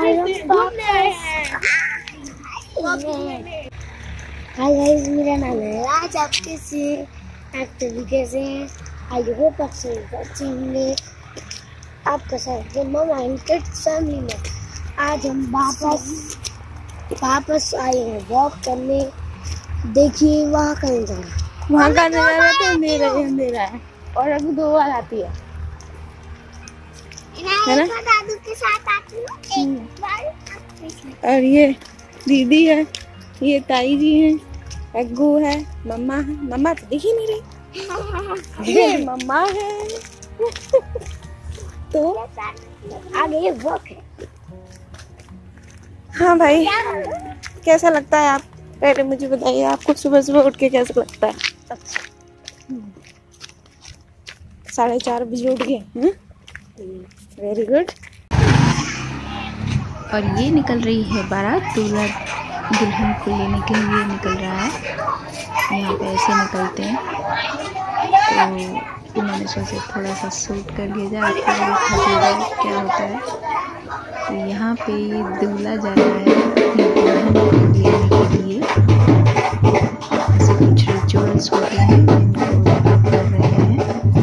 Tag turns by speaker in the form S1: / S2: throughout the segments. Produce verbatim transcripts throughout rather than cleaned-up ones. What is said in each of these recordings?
S1: Hi guys, मेरा नाम है आज। आप कैसे आप सभी कैसे हैं? आई होप आप सभी अच्छे होंगे। आपका साथ मम्मा किड्स फैमिली में आज हम वापस वापस आए हैं वॉक करने। देखिए वहाँ का नजारा, वहाँ का नजारा तो अंधेरा ही अंधेरा है और अभी दो बार आती है है ना? दादू के साथ आती हूँ एक बार। और ये दीदी है, ये ताई जी हैं, अग्गू है, मम्मा है। मम्मा तो देखी मेरे ये मम्मा है तो आगे ये वॉक है। हाँ भाई, कैसा लगता है आप पहले मुझे बताइए, आपको सुबह सुबह उठ के कैसा लगता है? साढ़े चार बजे उठ गए, वेरी गुड।
S2: और ये निकल रही है बारात, दूल्हा दुल्हन को लेने के लिए निकल रहा है। यहाँ पे ऐसे निकलते हैं, तो मैंने सोचा थोड़ा सा शूट कर लिया जाए, आपको दिखाया क्या होता है। तो यहाँ पे दूल्हा जा रहा है अपनी दुल्हन को लेने के लिए। ऐसे कुछ रिचुअल्स होते हैं जिनको कर रहे हैं,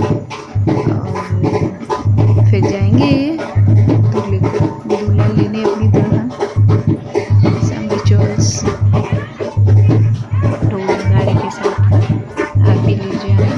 S2: और फिर जाएंगे दूल्हे को दूल्हा लेने अपनी दुल्हन। सम रिचुअल्स ढोल गाड़ी के साथ आप भी ले जाएं।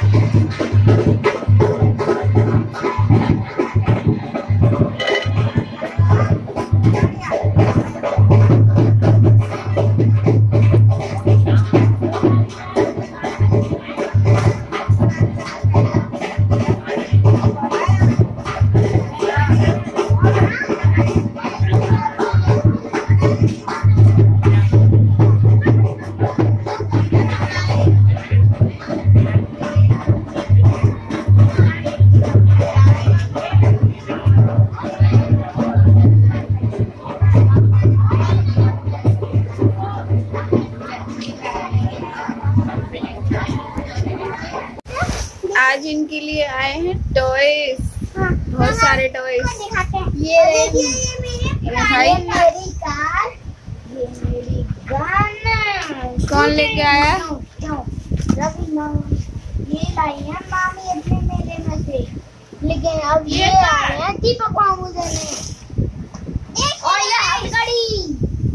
S2: आज इनके लिए आए हैं टॉयज, हाँ, बहुत सारे टॉयज। ये
S1: ये मेरे भाई, मेरी कार, ये मेरी गन।
S2: कौन लेके आया?
S1: रवि मामा ये लाई है मामी अपने मेले में से, लेकिन अब ये आए हैं दीपक मामू देने। और ये हथकड़ी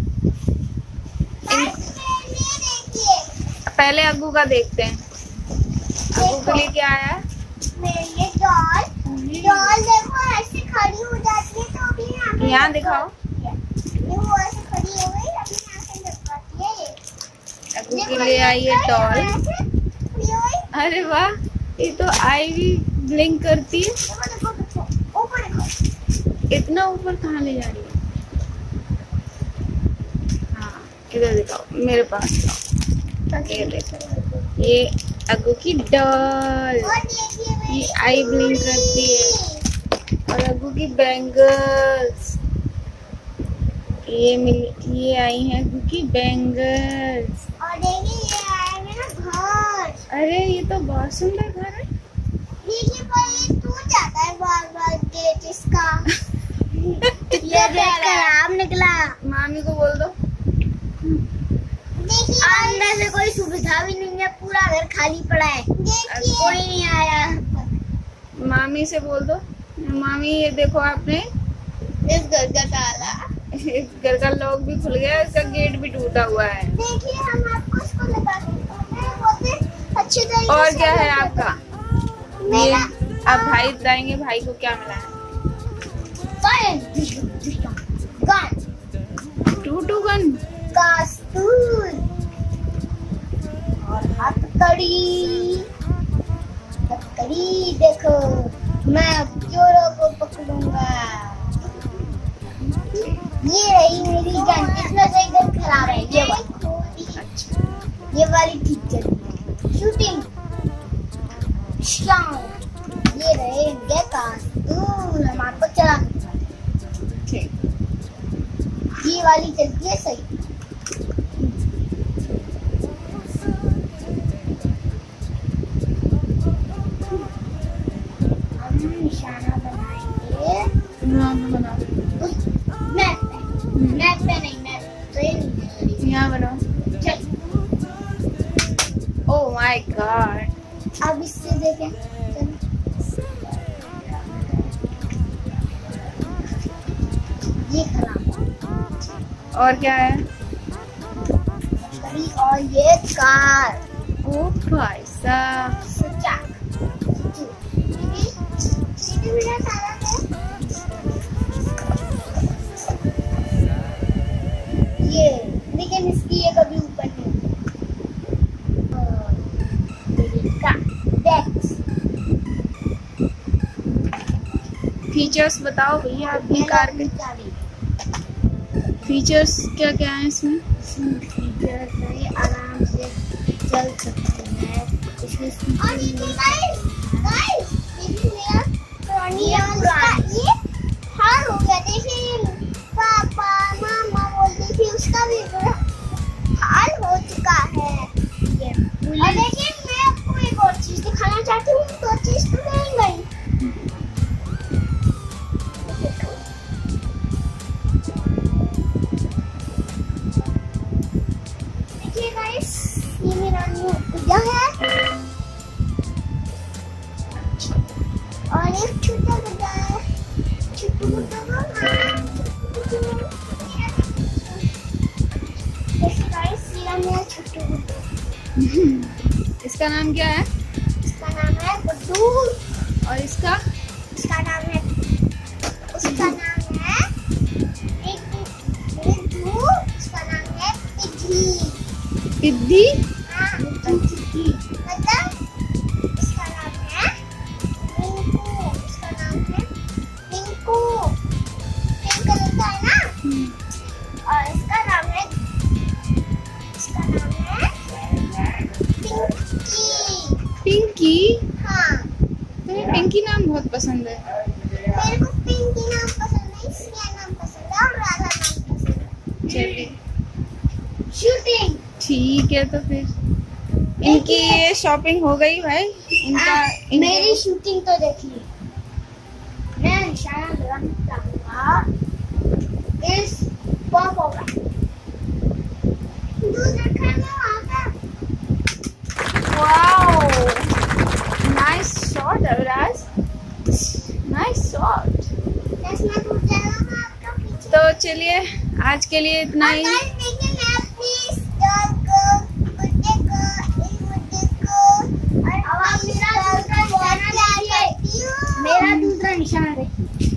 S2: पहले अग्गू का देखते हैं। अग्गू के लिए क्या आया?
S1: मेरे लिए डॉल। डॉल देखो ऐसे खड़ी हो जाती है तो अपनी आंखें
S2: यहाँ दिखाओ।
S1: ये वो ऐसे खड़ी हो गई, अपनी आंखें झपकाती है। ये
S2: अग्गू के लिए आई है डॉल। अरे वाह, ये तो आई भी ब्लिंक करती है।
S1: ऊपर देखो,
S2: इतना ऊपर कहाँ ले जा रही है? हाँ, इधर दिखाओ, मेरे पास दिखाओ। ये देखो, ये अग्गू की डॉल, ये आई ब्लिंक करती है। और अग्गू की बैंगल्स, ये मिल ये आई हैं अग्गू की बैंगल्स।
S1: और देखिए ये आया मेरा घर।
S2: अरे ये तो बहुत सुंदर घर है।
S1: देखिए पर ये टूट जाता है बार बार गेट इसका। ये गेट खराब निकला।
S2: मामी को बोल दो।
S1: देखिए अंदर से कोई सुविधा भी नहीं है, पूरा घर खाली पड़ा है, कोई नहीं आया।
S2: मामी से बोल दो, मामी ये देखो आपने
S1: इस घर का ताला,
S2: इस घर का लॉक भी खुल गया, इसका गेट भी टूटा हुआ है।
S1: देखिए हम आपको इसको लगा देते हैं बहुत अच्छे तरीके।
S2: और क्या है आपका?
S1: मेरा
S2: अब भाई बताएंगे भाई को क्या मिला है।
S1: गन,
S2: टूटू गन,
S1: कास्तूल और हथकड़ी। हथकड़ी देखो, मैं अब चोरों को पकड़ूंगा। ये रही मेरी गन, इसमें से गन खराब है, ये वाली। अच्छा, ये वाली ठीक चल रही है। शूटिंग ये रहे इनके कास्तूल, हम आपको चला
S2: ठीक।
S1: ये वाली चलती है सही। हम निशाना बनाएंगे।
S2: हाँ, बनाओ।
S1: मैं
S2: माय गॉड।
S1: अब इससे देखें। ये खराब
S2: और क्या है?
S1: और ये कार।
S2: ओ भाई साहब,
S1: ये लेकिन इसकी ये कभी ऊपर नहीं।
S2: फीचर्स बताओ भैया अपनी कार के। फीचर्स क्या क्या है इसमें?
S1: फीचर्स है आराम से चल सकती है। इसमें और ये गाइस गाइस ये मेरा पुरानी ये हार हो गया। देखिए पापा मामा बोलते थे उसका भी हार हो चुका है ये। और लेकिन मैं आपको एक और चीज दिखाना चाहती हूँ। तो चीज तो नहीं गई। ये मेरा न्यू पूजा है और एक छोटा बच्चा है। छोटू बच्चा को गाइस ये मेरा छोटू बच्चा।
S2: इसका नाम क्या है?
S1: इसका नाम है गुड्डू।
S2: और इसका
S1: इसका नाम है उसका नाम है एक गुड्डू। इसका नाम है पिग्गी।
S2: पिद्दी।
S1: मतलब इसका नाम है पिंकू। इसका नाम है पिंकू। पिंक कलर का है ना। और इसका नाम है इसका नाम है पिंकी।
S2: पिंकी?
S1: हाँ,
S2: तुम्हें पिंकी नाम बहुत पसंद है।
S1: मेरे को पिंकी नाम पसंद है, इसका नाम पसंद है और राधा नाम पसंद है।
S2: चलिए
S1: शूटिंग
S2: ठीक है। तो फिर इनकी ये शॉपिंग हो गई भाई। इनका
S1: इनके... मेरी शूटिंग तो देखिए। मैं निशाना लगाना चाहूँगा इस पॉपो का। दूध रखा है वहाँ पे।
S2: Wow, nice shot Aviraj, nice shot.
S1: इसमें दूध जाएगा आपका पीछे।
S2: तो चलिए आज के लिए इतना ही।
S1: मेरा दूसरा निशान देखिए।